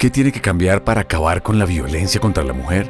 ¿Qué tiene que cambiar para acabar con la violencia contra la mujer?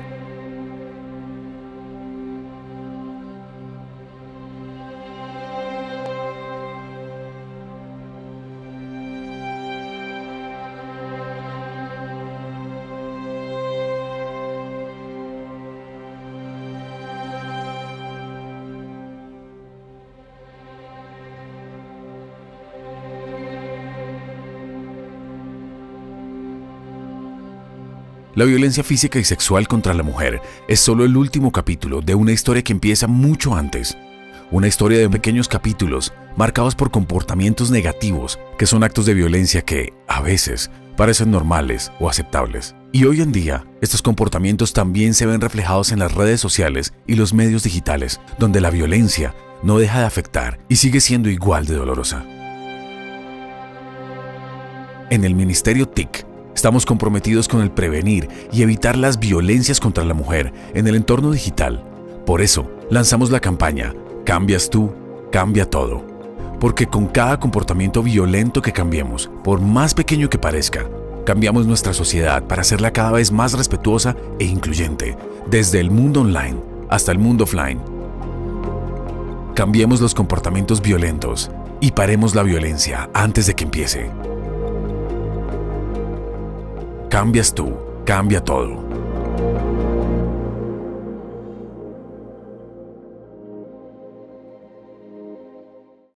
La violencia física y sexual contra la mujer es solo el último capítulo de una historia que empieza mucho antes. Una historia de pequeños capítulos marcados por comportamientos negativos que son actos de violencia que, a veces, parecen normales o aceptables. Y hoy en día, estos comportamientos también se ven reflejados en las redes sociales y los medios digitales, donde la violencia no deja de afectar y sigue siendo igual de dolorosa. En el Ministerio TIC, estamos comprometidos con el prevenir y evitar las violencias contra la mujer en el entorno digital. Por eso, lanzamos la campaña Cambias tú, cambia todo. Porque con cada comportamiento violento que cambiemos, por más pequeño que parezca, cambiamos nuestra sociedad para hacerla cada vez más respetuosa e incluyente, desde el mundo online hasta el mundo offline. Cambiemos los comportamientos violentos y paremos la violencia antes de que empiece. Cambias tú, cambia todo.